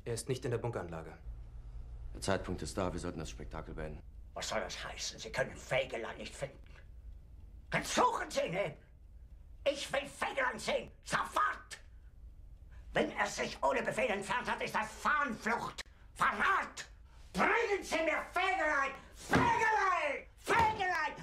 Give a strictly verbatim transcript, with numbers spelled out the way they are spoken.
Er ist nicht in der Bunkeranlage. Der Zeitpunkt ist da, wir sollten das Spektakel beenden. Was soll das heißen? Sie können Fegelein nicht finden. Dann suchen Sie ihn! Ich will Fegelein sehen! Sofort! Wenn er sich ohne Befehl entfernt hat, ist das Fahnenflucht! Verrat! Bringen Sie mir Fegelein! Fegelein! Fegelein!